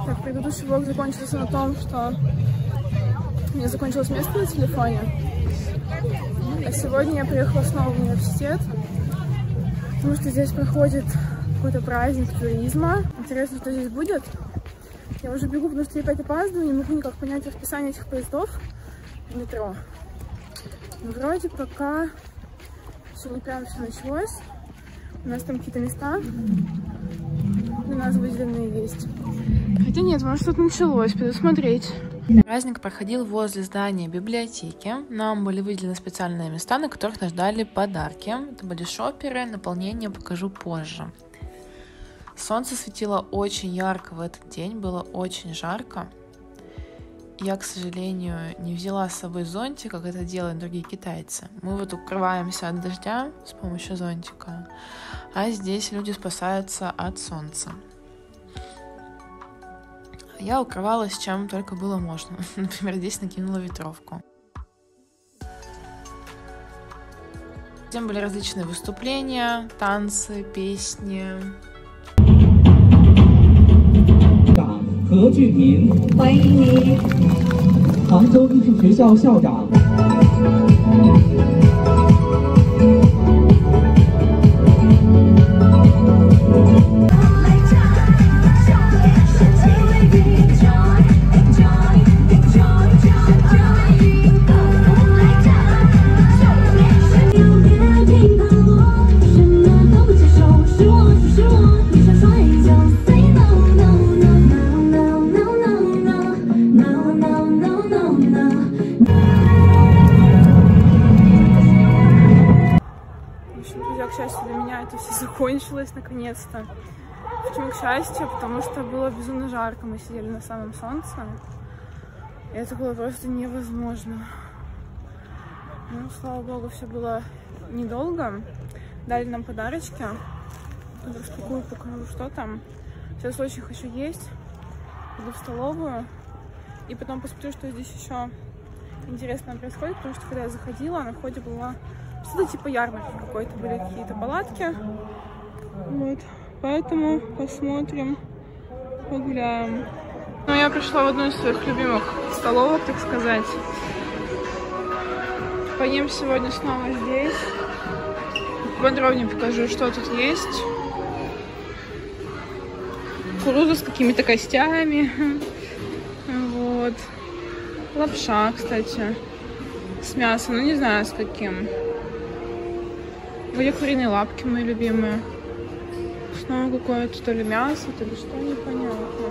Так, предыдущий влог закончился на том, что у меня закончилось место на телефоне. А сегодня я приехала снова в университет, потому что здесь проходит какой-то праздник туризма. Интересно, что здесь будет. Я уже бегу, потому что я опять опаздываю, не могу никак понять расписание этих поездов в метро. Но вроде пока все не прям все началось. У нас там какие-то места для нас выделенные есть. Хотя нет, может что-то началось, пойду смотреть. Праздник проходил возле здания библиотеки. Нам были выделены специальные места, на которых нас ждали подарки. Это были шоперы, наполнение покажу позже. Солнце светило очень ярко в этот день, было очень жарко. Я, к сожалению, не взяла с собой зонтик, как это делают другие китайцы. Мы вот укрываемся от дождя с помощью зонтика, а здесь люди спасаются от солнца. Я укрывалась чем только было можно. Например, здесь накинула ветровку. Затем были различные выступления, танцы, песни. 何俊民，欢迎你。杭州艺术学校校长。 К счастью для меня это все закончилось наконец-то. Почему к счастью? Потому что было безумно жарко, мы сидели на самом солнце. И это было просто невозможно. Ну, слава богу, все было недолго. Дали нам подарочки. Распакую, покажу, что там. Сейчас очень хочу есть. Иду в столовую. И потом посмотрю, что здесь еще интересного происходит. Потому что когда я заходила, на входе была что-то типа ярмарки какой-то, были какие-то палатки. Вот. Поэтому посмотрим, погуляем. Ну, я пришла в одну из своих любимых столовок, так сказать. Поем сегодня снова здесь. Подробнее покажу, что тут есть. Кукуруза с какими-то костями. Вот. Лапша, кстати. С мясом, ну не знаю с каким. Были куриные лапки мои любимые. Снова какое-то то ли мясо, то ли что, непонятно.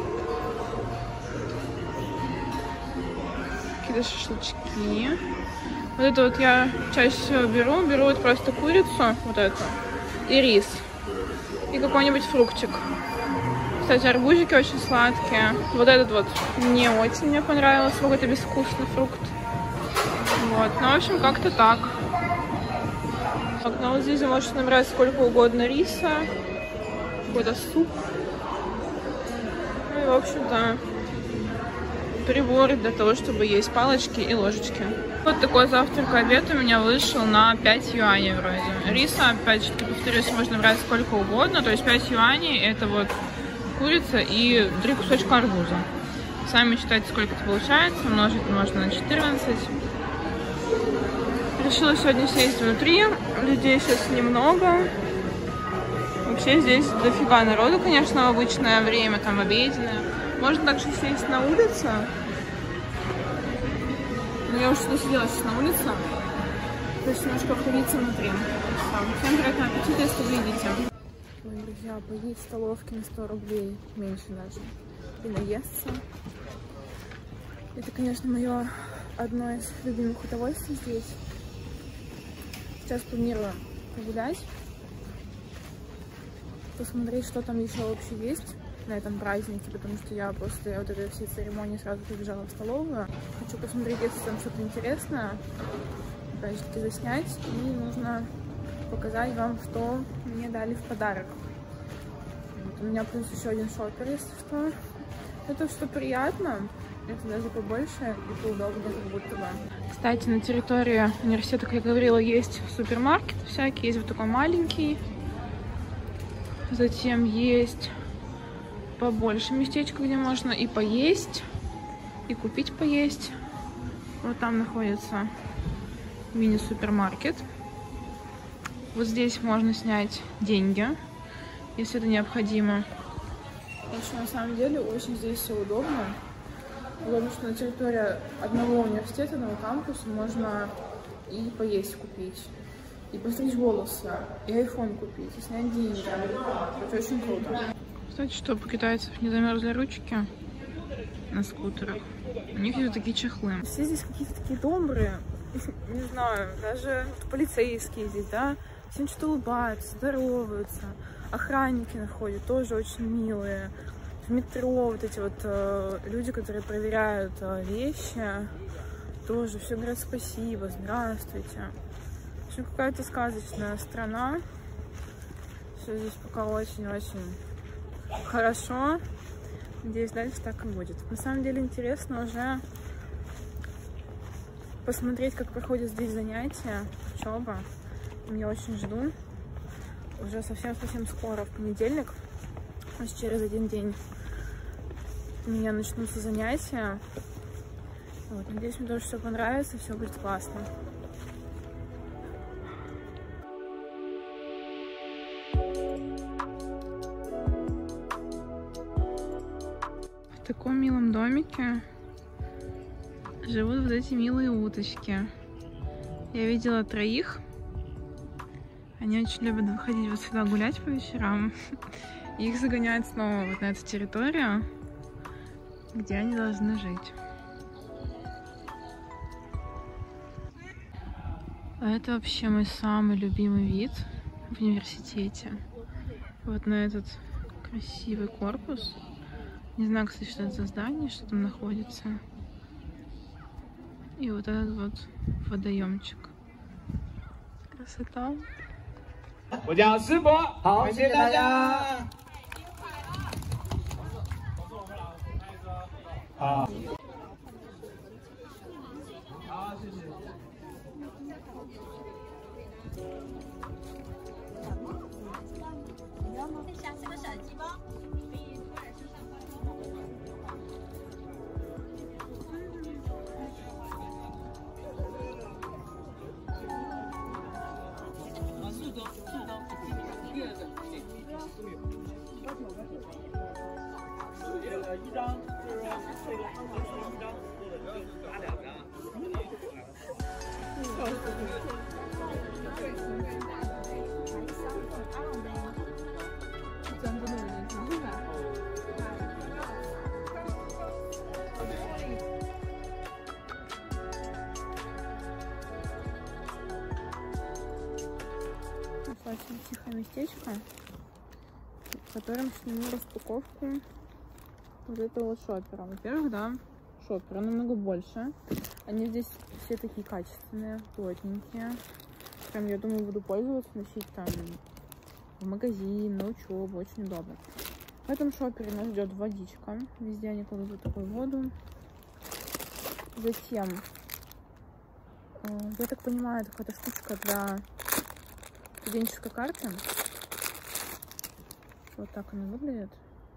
Какие-то шашлычки. Вот это вот я чаще всего беру вот просто курицу, вот эту, и рис. И какой-нибудь фруктик. Кстати, арбузики очень сладкие. Вот этот вот не очень мне понравился, какой-то безвкусный фрукт. Вот, ну, в общем, как-то так. Так, ну вот здесь вы можете набрать сколько угодно риса, какой-то суп. Ну и, в общем-то, приборы для того, чтобы есть палочки и ложечки. Вот такой завтрак и обед у меня вышел на 5 юаней вроде. Риса, опять же, повторюсь, можно брать сколько угодно, то есть 5 юаней это вот курица и 3 кусочка арбуза. Сами считайте, сколько это получается, умножить можно на 14. Решила сегодня сесть внутри, людей сейчас немного. Вообще здесь дофига народу, конечно, в обычное время, там обеденное. Можно также сесть на улице. Но я уже что-то сидела сейчас на улице. То есть немножко обходиться внутри. Всем приятного аппетита, если вы видите. Ой, друзья, поесть в столовке на 100 рублей, меньше даже. И наесться. Это, конечно, мое одно из любимых удовольствий здесь. Сейчас планирую погулять, посмотреть, что там еще вообще есть на этом празднике, потому что я после вот этой всей церемонии сразу побежала в столовую. Хочу посмотреть, если там что-то интересное, опять же таки заснять, и нужно показать вам, что мне дали в подарок. Вот у меня плюс еще один шопер, если что. Это что приятно. Это даже побольше и поудобнее, как будто бы. Кстати, на территории университета, как я говорила, есть супермаркет всякие. Есть вот такой маленький. Затем есть побольше местечко, где можно и поесть, и купить поесть. Вот там находится мини-супермаркет. Вот здесь можно снять деньги, если это необходимо. В общем, на самом деле очень здесь все удобно. Потому что на территории одного университета, одного кампуса можно и поесть купить, и постричь волосы, и iPhone купить, и снять деньги. Это очень круто. Кстати, чтобы у китайцев не замерзли ручки на скутерах, у них есть такие чехлы. Все здесь какие-то такие добрые, не знаю, даже полицейские здесь, да, всем что-то улыбаются, здороваются. Охранники находят, тоже очень милые. В метро вот эти вот люди, которые проверяют вещи, тоже все говорят спасибо, здравствуйте. В общем, какая-то сказочная страна. Все здесь пока очень-очень хорошо. Надеюсь, дальше так и будет. На самом деле интересно уже посмотреть, как проходят здесь занятия, учеба. Я очень жду. Уже совсем скоро, в понедельник, то есть через один день, у меня начнутся занятия. Вот, надеюсь, мне тоже все понравится, все будет классно. В таком милом домике живут вот эти милые уточки. Я видела 3. Они очень любят выходить вот сюда гулять по вечерам. И их загоняют снова вот на эту территорию, где они должны жить. А это вообще мой самый любимый вид в университете. Вот на этот красивый корпус. Не знаю, кстати, что это за здание, что там находится. И вот этот вот водоемчик. Красота. 我叫师伯，好，谢谢大家。好，好，谢谢。 分享这个手机包，可以托尔身上放。 一张就是这个一张，拿2张。 Очень тихое местечко, в котором сниму распаковку вот этого вот шопера. Во-первых, да, шопера намного больше. Они здесь все такие качественные, плотненькие. Прям, я думаю, буду пользоваться, носить там в магазин, на учебу. Очень удобно. В этом шопере нас ждет водичка. Везде они кладут вот такую воду. Затем, я так понимаю, это какая-то штучка для студенческой карты. Вот так она выглядит.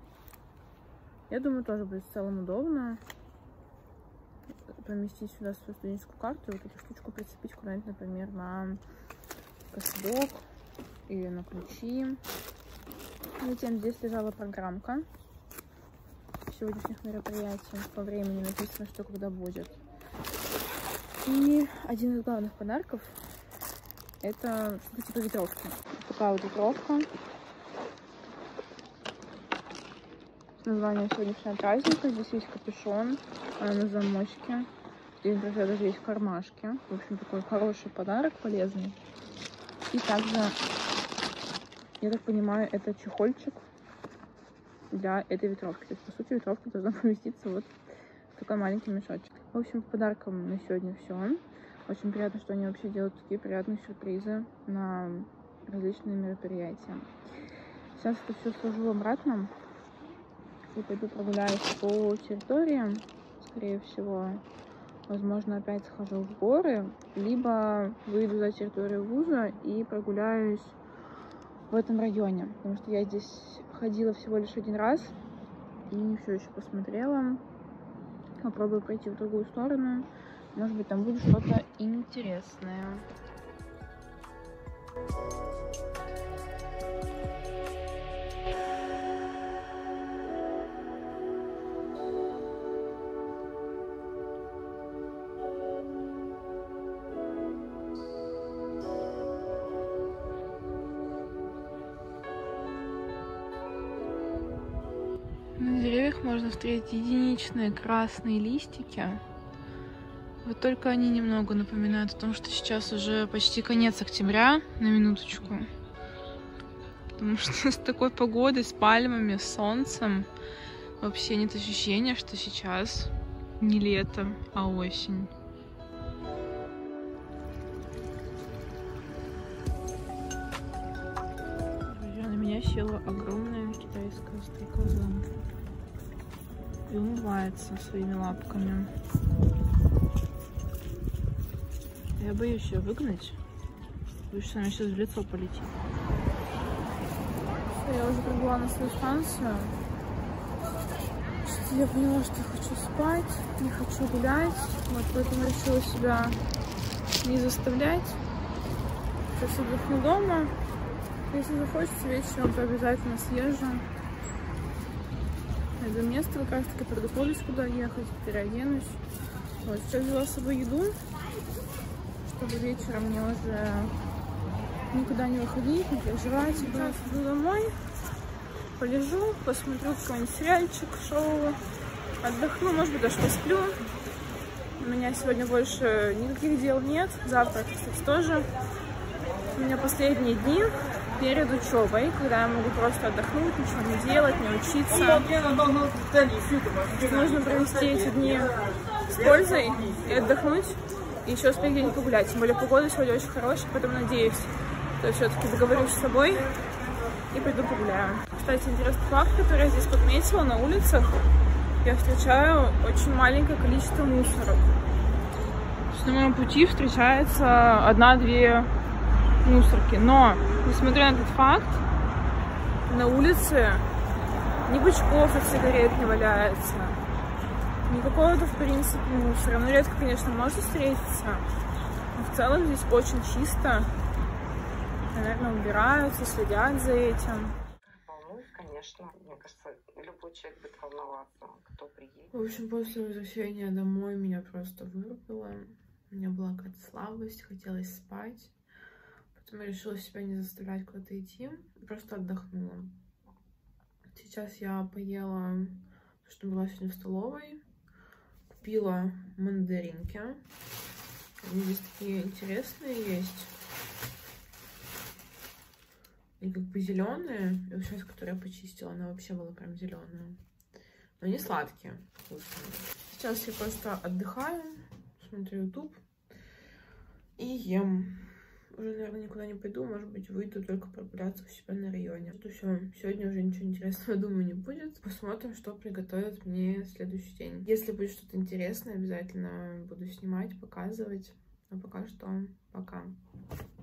Я думаю, тоже будет в целом удобно поместить сюда свою студенческую карту и вот эту штучку прицепить куда-нибудь, например, на кошелек или на ключи. Затем здесь лежала программка сегодняшних мероприятий. По времени написано, что когда будет. И один из главных подарков — это что-то типа ветровки. Такая вот ветровка. Название сегодняшнего праздника. Здесь есть капюшон, она на замочке. Здесь даже есть кармашки. В общем, такой хороший подарок, полезный. И также, я так понимаю, это чехольчик для этой ветровки. То есть, по сути, ветровка должна поместиться вот в такой маленький мешочек. В общем, по подаркам на сегодня все. Очень приятно, что они вообще делают такие приятные сюрпризы на различные мероприятия. Сейчас это все сложу обратно и пойду прогуляюсь по территории. Скорее всего, возможно, опять схожу в горы, либо выйду за территорию вуза и прогуляюсь в этом районе. Потому что я здесь ходила всего лишь один раз. и все еще посмотрела. Попробую пройти в другую сторону. Может быть, там будет что-то интересное. На деревьях можно встретить единичные красные листики. Вот только они немного напоминают о том, что сейчас уже почти конец октября, на минуточку. Потому что с такой погодой, с пальмами, с солнцем, вообще нет ощущения, что сейчас не лето, а осень. Друзья, на меня села огромная китайская стрекоза и умывается своими лапками. Я боюсь ее выгнать. Боюсь, что она сейчас в лицо полетит. Все, я уже прибыла на свою станцию. Я поняла, что я хочу спать, не хочу гулять. Вот поэтому решила себя не заставлять. Сейчас отдохну дома. Если захочется вечером, то обязательно съезжу. Найду место, как раз таки подготовлюсь, куда ехать, переоденусь. Вот, сейчас взяла с собой еду, чтобы вечером мне уже никуда не выходить, не переживать. Сейчас иду домой, полежу, посмотрю какой-нибудь сериальчик, шоу, отдохну, может быть, даже посплю. У меня сегодня больше никаких дел нет. Завтра, кстати, тоже. У меня последние дни перед учебой, когда я могу просто отдохнуть, ничего не делать, не учиться. Нужно провести эти дни с пользой и отдохнуть, и еще успеть где-нибудь погулять. Тем более погода сегодня очень хорошая, поэтому надеюсь, что я все-таки договорюсь с собой и пойду погуляю. Кстати, интересный факт, который я здесь подметила: на улицах я встречаю очень маленькое количество мусоров. На моем пути встречается 1-2 мусорки, но несмотря на этот факт, на улице ни бычков от сигарет не валяется, ни какого-то, в принципе, мусора. Ну, редко, конечно, может встретиться, но в целом здесь очень чисто. Наверное, убираются, следят за этим. Волнуюсь, конечно. Мне кажется, любой человек будет волноваться, кто приедет. В общем, после возвращения домой меня просто вырубило. У меня была какая-то слабость, хотелось спать. Поэтому я решила себя не заставлять куда-то идти, просто отдохнула. Сейчас я поела то, что была сегодня в столовой. Купила мандаринки. Они здесь такие интересные есть. И как бы зеленые. И вот сейчас, которую я почистила, она вообще была прям зеленая. Но они сладкие, вкусные. Сейчас я просто отдыхаю, смотрю YouTube и ем. Уже, наверное, никуда не пойду, может быть, выйду только прогуляться у себя на районе. Это все. Сегодня уже ничего интересного, думаю, не будет. Посмотрим, что приготовят мне в следующий день. Если будет что-то интересное, обязательно буду снимать, показывать. А пока что пока.